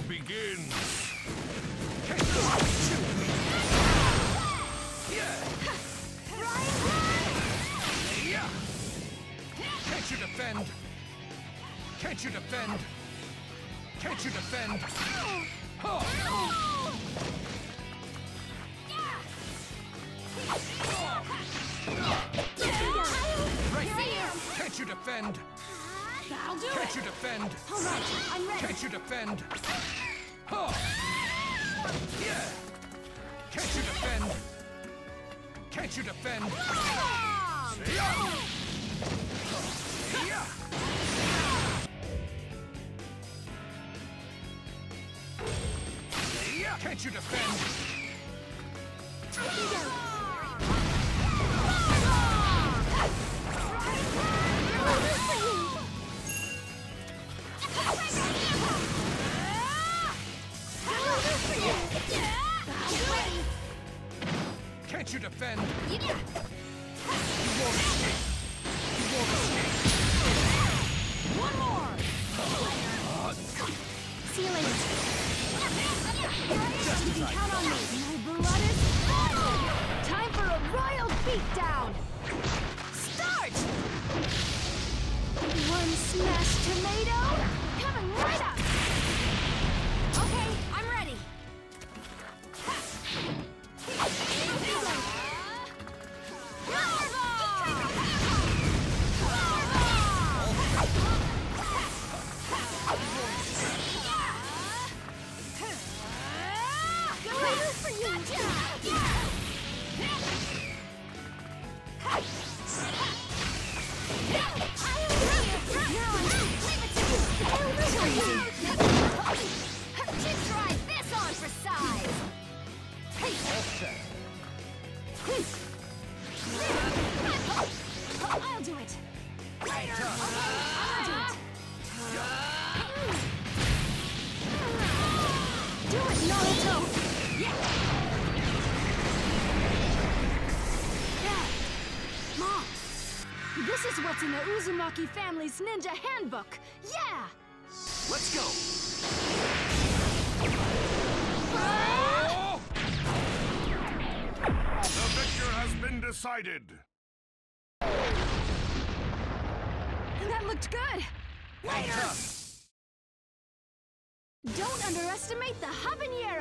begins. Can't you defend? Can't you defend? Can't you defend? Huh. Right here. Can't you defend? That'll do Can't it. you defend? All right, I'm ready. Can't you defend? Huh. Yeah. Can't you defend? Can't you defend? Yeah. Can't you defend? Can't you defend? You won't escape. You won't escape. One more. Ceiling. You can count on me. My blood is boiling. Time for a royal beatdown. Start. One smashed tomato coming right up. Okay, I'm ready. Try this on for size. I'll do it. Later. I'll do it. Do it, Naruto. Yeah. Mom, this is what's in the Uzumaki family's ninja handbook. Yeah. Let's go. The victor has been decided. That looked good. Later. Don't underestimate the habanero.